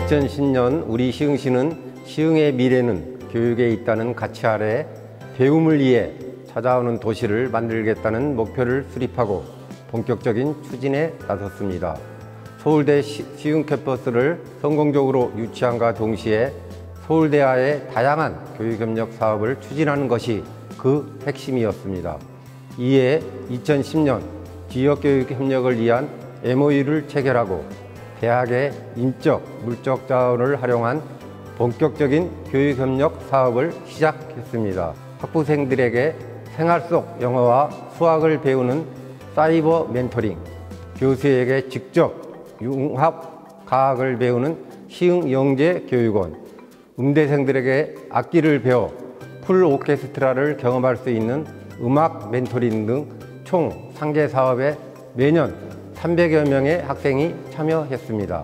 2010년 우리 시흥시는 시흥의 미래는 교육에 있다는 가치 아래 배움을 위해 찾아오는 도시를 만들겠다는 목표를 수립하고 본격적인 추진에 나섰습니다. 서울대 시흥 캠퍼스를 성공적으로 유치함과 동시에 서울대와의 다양한 교육협력 사업을 추진하는 것이 그 핵심이었습니다. 이에 2010년 지역교육협력을 위한 MOU를 체결하고 대학의 인적, 물적 자원을 활용한 본격적인 교육협력 사업을 시작했습니다. 학부생들에게 생활 속 영어와 수학을 배우는 사이버 멘토링, 교수에게 직접 융합 과학을 배우는 시흥영재교육원, 음대생들에게 악기를 배워 풀 오케스트라를 경험할 수 있는 음악 멘토링 등 총 3개 사업에 매년 300여 명의 학생이 참여했습니다.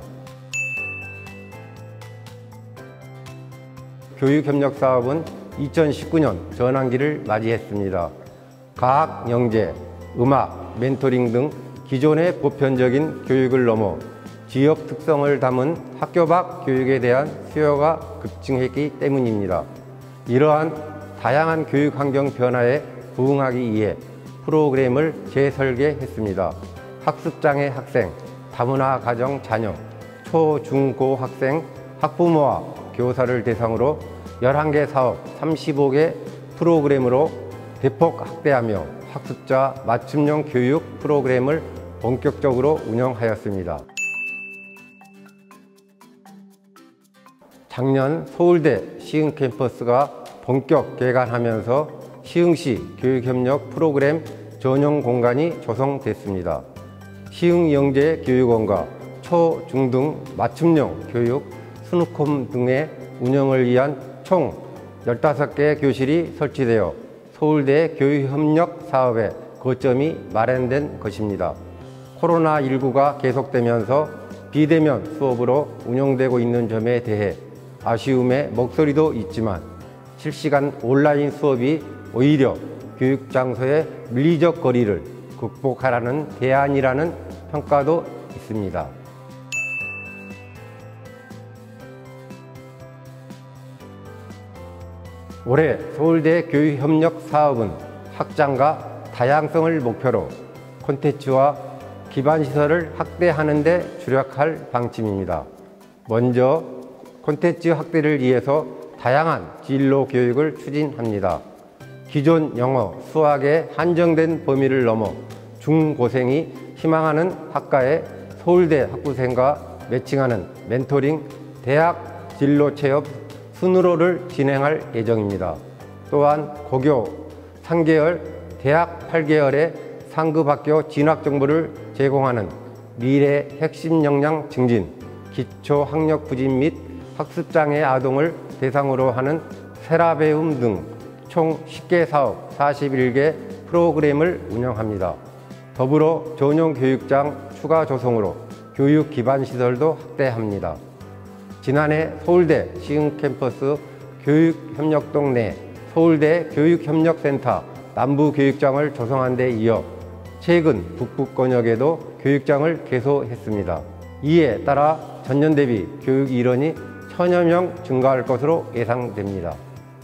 교육협력 사업은 2019년 전환기를 맞이했습니다. 과학, 영재, 음악, 멘토링 등 기존의 보편적인 교육을 넘어 지역 특성을 담은 학교 밖 교육에 대한 수요가 급증했기 때문입니다. 이러한 다양한 교육 환경 변화에 부응하기 위해 프로그램을 재설계했습니다. 학습장애 학생, 다문화 가정 자녀, 초, 중, 고 학생, 학부모와 교사를 대상으로 11개 사업 35개 프로그램으로 대폭 확대하며 학습자 맞춤형 교육 프로그램을 본격적으로 운영하였습니다. 작년 서울대 시흥 캠퍼스가 본격 개관하면서 시흥시 교육협력 프로그램 전용 공간이 조성됐습니다. 시흥영재교육원과 초, 중 등 맞춤형 교육, 스누콤 등의 운영을 위한 총 15개 교실이 설치되어 서울대 교육협력 사업의 거점이 마련된 것입니다. 코로나19가 계속되면서 비대면 수업으로 운영되고 있는 점에 대해 아쉬움의 목소리도 있지만 실시간 온라인 수업이 오히려 교육 장소의 물리적 거리를 극복하라는 대안이라는 평가도 있습니다. 올해 서울대 교육협력 사업은 확장과 다양성을 목표로 콘텐츠와 기반시설을 확대하는 데 주력할 방침입니다. 먼저 콘텐츠 확대를 위해서 다양한 진로 교육을 추진합니다. 기존 영어, 수학에 한정된 범위를 넘어 중고생이 희망하는 학과에 서울대 학부생과 매칭하는 멘토링, 대학 진로 체험 순으로를 진행할 예정입니다. 또한 고교 3개월, 대학 8개월의 상급 학교 진학 정보를 제공하는 미래 핵심 역량 증진, 기초 학력 부진 및 학습장애 아동을 대상으로 하는 세라배움 등 총 10개 사업 41개 프로그램을 운영합니다. 더불어 전용 교육장 추가 조성으로 교육 기반 시설도 확대합니다. 지난해 서울대 시흥 캠퍼스 교육협력동 내 서울대 교육협력센터 남부교육장을 조성한 데 이어 최근 북부권역에도 교육장을 개소했습니다. 이에 따라 전년 대비 교육 인원이 1000여 명 증가할 것으로 예상됩니다.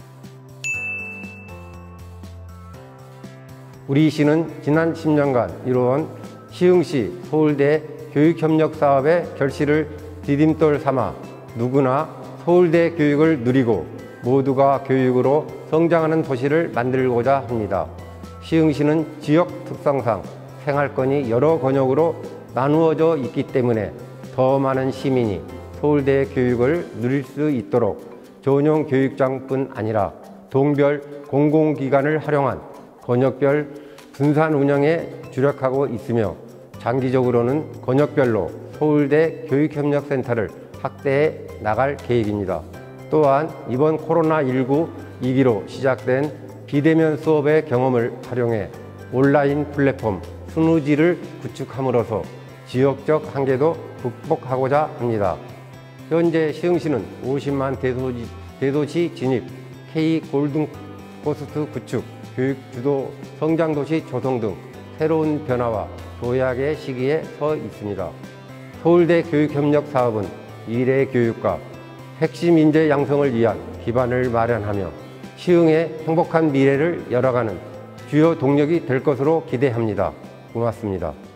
우리 시는 지난 10년간 이루어온 시흥시 서울대 교육협력 사업의 결실을 디딤돌 삼아 누구나 서울대 교육을 누리고 모두가 교육으로 성장하는 도시를 만들고자 합니다. 시흥시는 지역 특성상 생활권이 여러 권역으로 나누어져 있기 때문에 더 많은 시민이 서울대 교육을 누릴 수 있도록 전용 교육장뿐 아니라 동별 공공기관을 활용한 권역별 분산 운영에 주력하고 있으며 장기적으로는 권역별로 서울대 교육협력센터를 확대해 나갈 계획입니다. 또한 이번 코로나19 위기로 시작된 비대면 수업의 경험을 활용해 온라인 플랫폼 스누지를 구축함으로써 지역적 한계도 극복하고자 합니다. 현재 시흥시는 50만 대도시 진입, K-골든코스트 구축, 교육주도 성장도시 조성 등 새로운 변화와 도약의 시기에 서 있습니다. 서울대 교육협력 사업은 미래 교육과 핵심 인재 양성을 위한 기반을 마련하며 시흥의 행복한 미래를 열어가는 주요 동력이 될 것으로 기대합니다. 고맙습니다.